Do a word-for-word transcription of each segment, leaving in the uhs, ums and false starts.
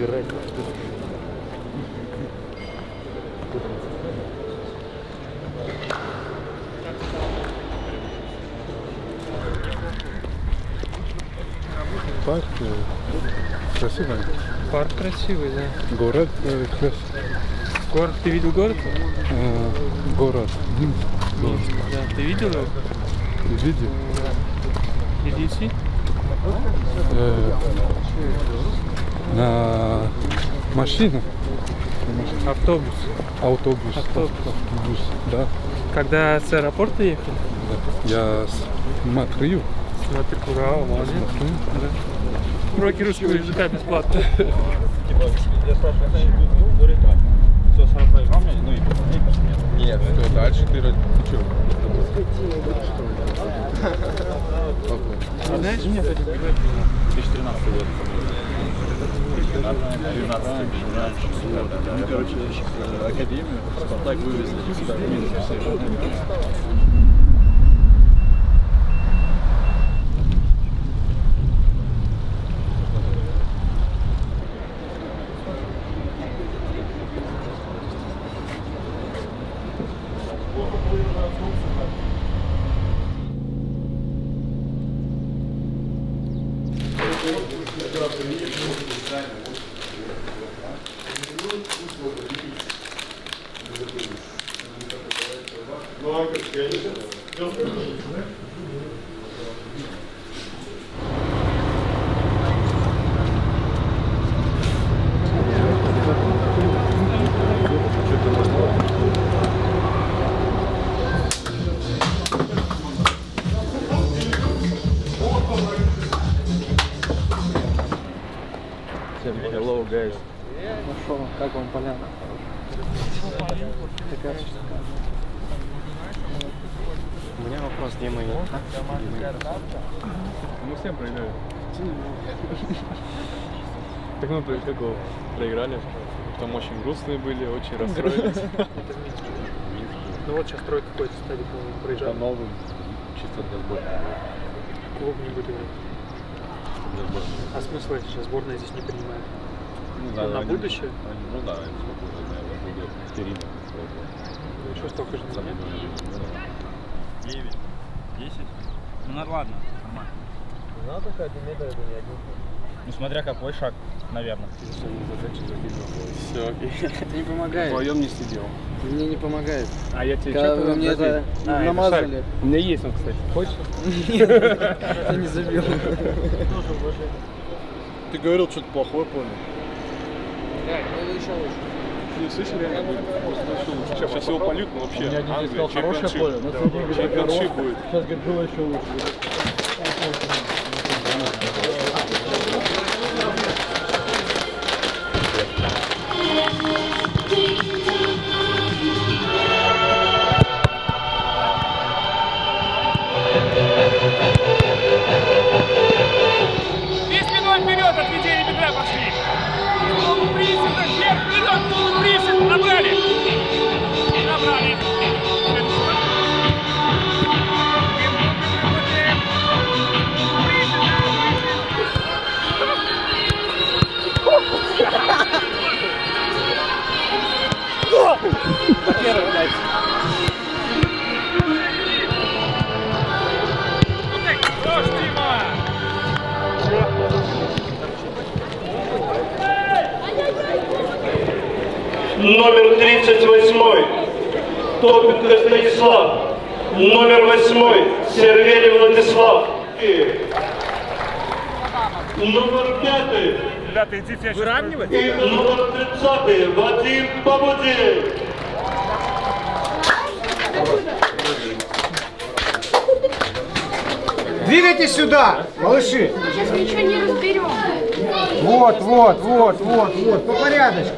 Убирать. Парк красивый. Парк красивый, да. Город э, красивый. Город, ты видел город? Э, город. город. Да, ты видел его? Видел. Did you see? Э, на машине. Автобус. Автобус. Автобус. Автобус, да. Когда с аэропорта ехали? Да. Я смотрю. Смотри, ура, молодец. Да. Уроки русского языка бесплатно. Нет, что дальше ты что? Знаешь? две тысячи тринадцатый год. тринадцатый, ну, короче, академию, Спартак вывезли сюда в Минск. Hello, guys. Нашел, как вам поляна? У меня вопрос, где мои? Мы всем проиграли. Так мы как проиграли. Там очень грустные были, очень расстроились. Ну вот сейчас тройка какой-то стадик проезжал. Новым, чисто для сборной. Клуб не будет играть. А смысл это сейчас сборная здесь не принимает? Ну, да, на они, будущее? Они, ну да, они сколько уже, наверное, будет впереди. Ну еще столько же нет? девять, десять. Ну ладно, нормально. Не надо ходить, метр это не один. Ну смотря какой шаг, наверное. Все, окей. Это не помогает. Вдвоем не сидел. Мне не помогает. А я тебе Когда что-то вы мне это а, намазали. Это у меня есть он, кстати. Хочешь? Я не забил. Ты говорил что-то плохое, понял. Это еще лучше. Не слышали, реально будет просто еще лучше. Сейчас его польют, но вообще. У меня один Англия, сказал хорошее поле, но сегодня говорит чемпионшип хорошее. будет. Сейчас говорит было еще лучше. Две спиной вперед, отведение бедра пошли. Полуприсед, вверх, вперед, полуприсед, набрали. Набрали. Первый, блядь. Хорош, Дима. Номер тридцать восьмой Топенко Станислав. Номер восьмой Серверий Владислав. И номер пятый. Ребята, идите, я сейчас... И номер тридцатый Вадим Побудин. Двигайтесь сюда, малыши. Сейчас ничего не разберем. Вот, вот, вот, вот, вот, по порядочку.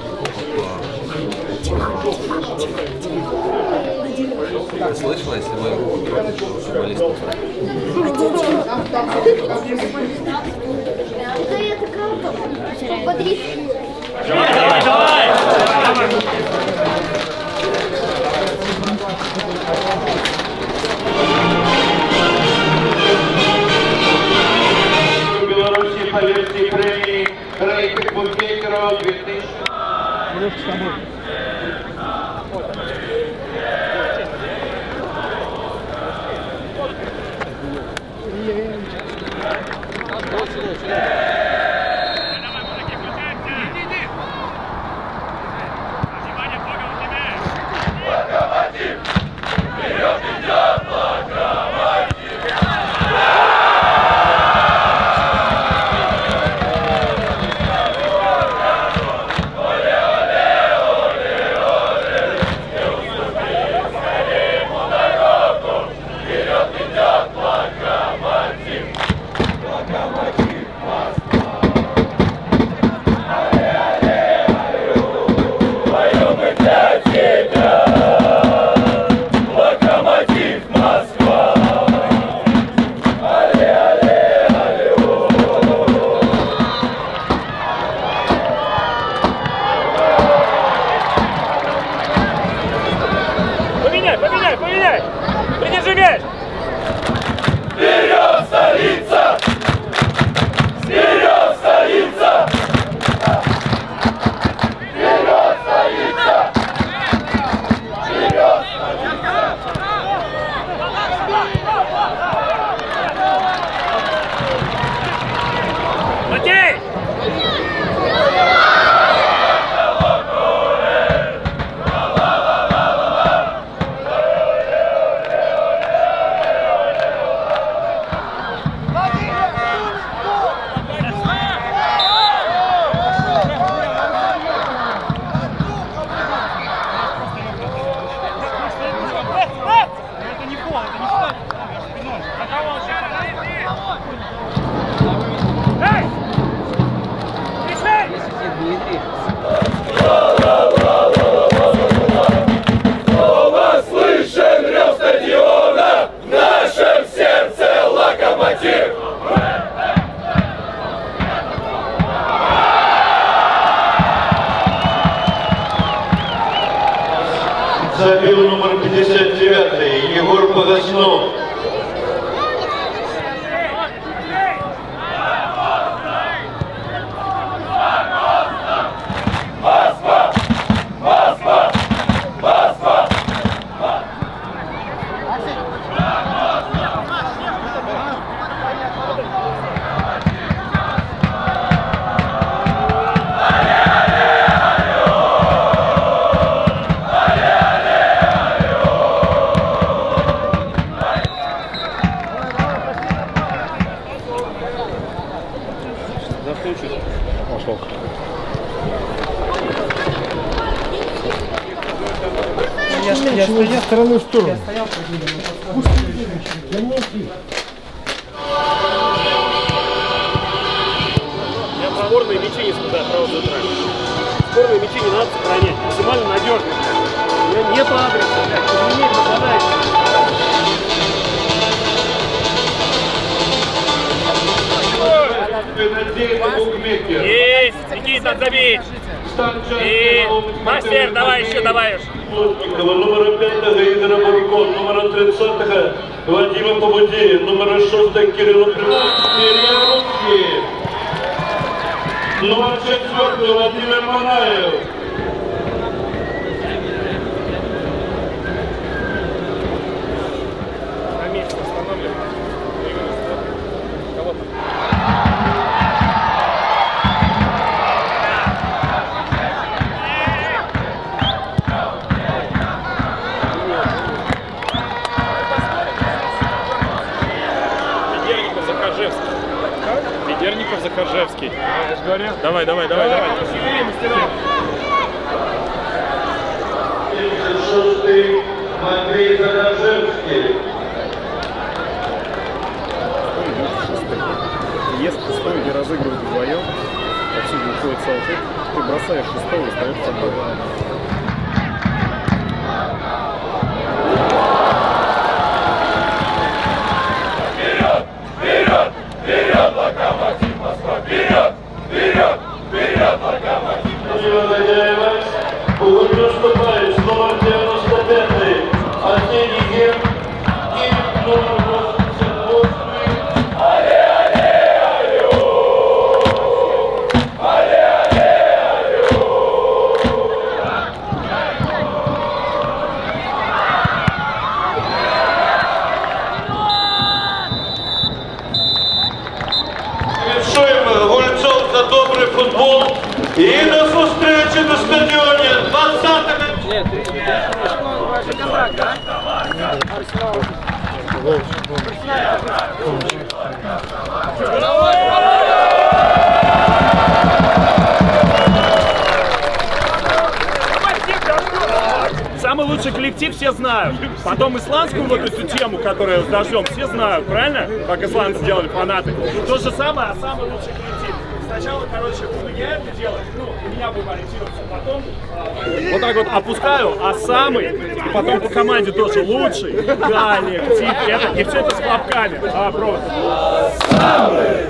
Ты слышала, если мою руку берут, футболист? Да я такая потрясаю. Давай, давай, давай! Беларуси по версии премии Рейк Букейка Евро две тысячи. Поменяй, поменяй, поменяй! Придержи мяч! Вперед, столица! Вперед, столица! Вперед, столица! Вперед, столица! Матей! Забил номер пятьдесят девять Егор Погоснов. Москва! Москва! Москва! Пошел. Я, я стоял стороной в сторону. Я стоял, Я про сборные мячи не складаю, правда, центрально. Сборные мячи не надо сохранять, максимально надежно. У меня нету адреса, блядь, изменить попадает. Есть! Никит, надо забить! И мастер, давай еще, давай уж! Номер пятого Игоря Бурко, номер тридцатого Вадима Побуди, номер шестого Кирилла Приловский, номер четвертого Владимир Манаев. На месте останавливаем. Кого там? Ведерников Захаржевский. Я же говорил. Давай, давай, давай, давай. тридцать шестый Матвей Захаржевский. Если ты стоит не разыгрывать вдвоем, отсюда уходит салфет, ты бросаешь шестого и остается тобой. Вперед! Вперед! Вперед, Локомотив Москва! Вперед! Вперед! Вперед, Локомотив! Владимир Надяева, Угодь наступаешь, номер девяносто пятый, Арсений Гер и номер восемьдесят восемь. Але, але, алло! Але, але, Самый лучший коллектив все знают. Потом исландскую вот эту тему, которая с дождем, все знают, правильно? Как исландцы делали, фанаты. То же самое, а самый лучший коллектив. Сначала, короче, у меня это делать, ну, у меня будем ориентироваться, потом а, вот так вот опускаю, а самый, потом по команде тоже лучший коллектив. Это, и все это с хлопками. А, просто. Самый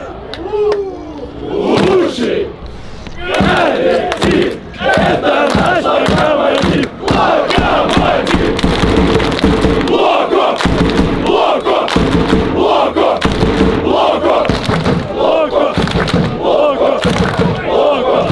лучший коллектив, это наш локомотив. Локомотив! Локо! Локо! Локо! Локо! Локо! Локо! Локо!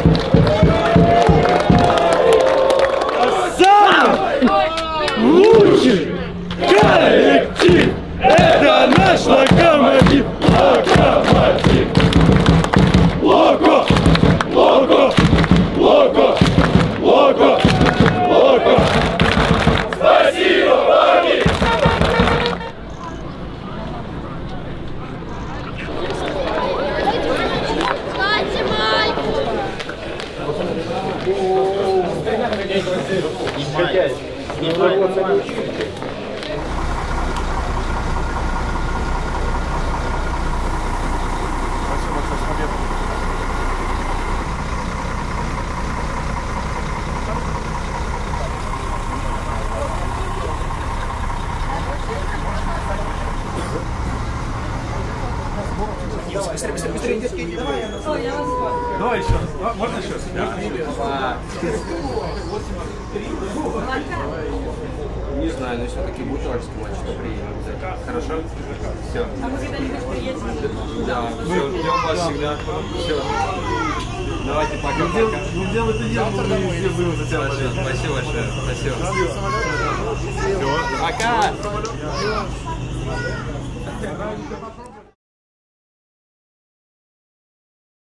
Самый лучший коллектив! Это наш локомотив! Локомотив! Локо! Локо! Локо! Локо! Локо! Спасибо, Ваги! Давай еще. Можно еще? Не знаю, но все-таки бутылочский матч приедем. Хорошо? Все. А вы когда-нибудь приедете? Да, все, ждем вас всегда. Все. Давайте пока-пока. Ну где вы это делаете? Мы везде будем за тебя болеть. Спасибо большое. Спасибо. Все. Пока!